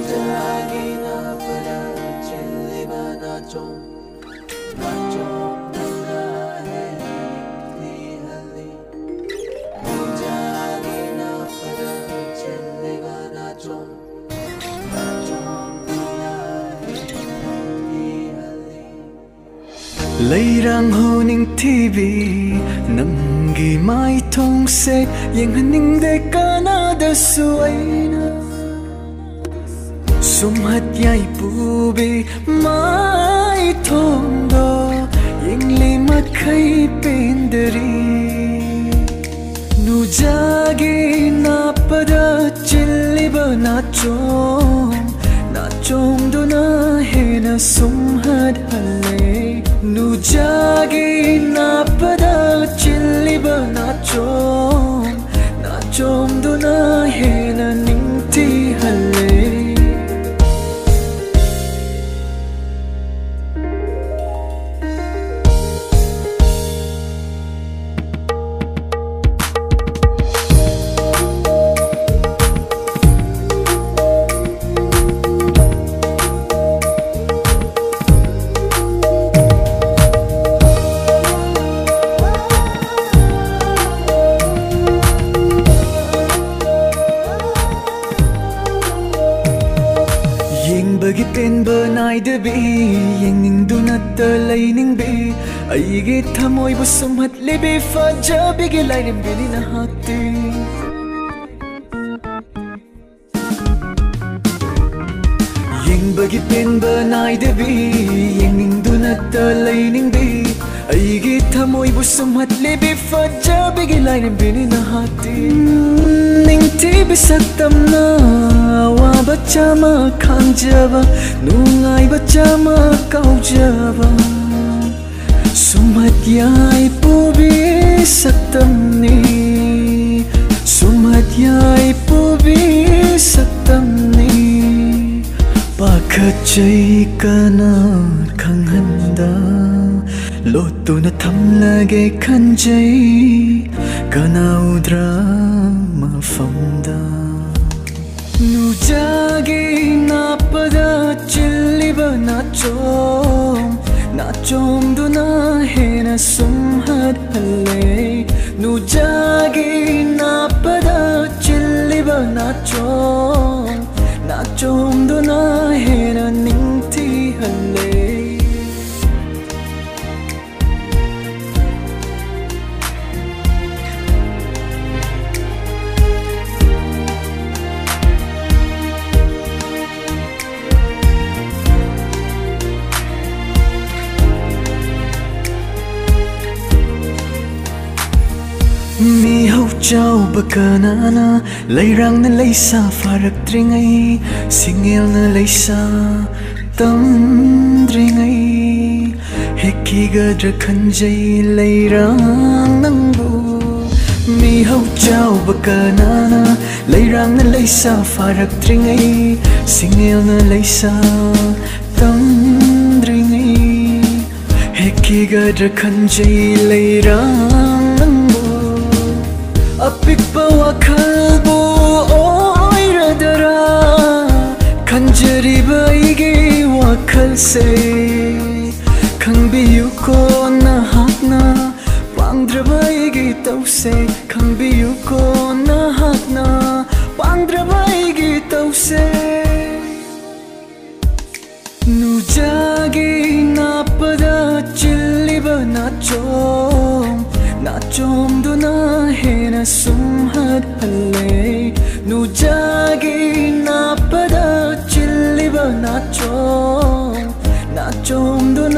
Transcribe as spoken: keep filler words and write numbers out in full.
Leirang ho ning T V Nanggi mai thong se Yang haning de Canada suaina Sumhat yai pubi mai thong do Yang lima khai pendari Nu jagi na pada chiliba na chom Na chom do na he na sumhat hale Nu jagi na pada chiliba na chom Na chom do na he na ningti hale Bagi pen benai de bi yang ning du na ta lai ning bi ai ge thamoi bu sumhat le be fa ja be ge lai nim be ni na hati yang bagi pen benai de bi yang ning du na ta lai ning bi ai ge thamoi bu sumhat le be fa ja be ge lai nim be ni na hati ning ti be saktam na wa bacha ma khang jaba nungai bacha ma kau jaba sumat yai pubi saktam ni sumat yai pubi saktam ni pakhat chai kana khang handa lotu na tham lage khan jai kana udra ma famda Nu jagi na pada chiliba na chom Na chom do na he na sumhat hale Nu jagi na pada chiliba na chom Na chom do na he na ningti hale Mi hau chau bakanana Leirang na leisa farak dringai Singil na leisa tam dringai Heki gadra khanjai leirang nangbu Mi hau chau bakanana Leirang na leisa farak dringai Singil na leisa tam dringai Heki gadra khanjai leirang Apikpa wakhal bo oiradara Khanjariba aige wakhal se Khangbiyu ko na hakna Pangdraba aige tause Khangbiyu ko na hakna Pangdraba aige tause Nu jagi na pada chiliba na chom Na chom do na he na sumhat hale Nu jagi na pada chiliba na chom Na chom do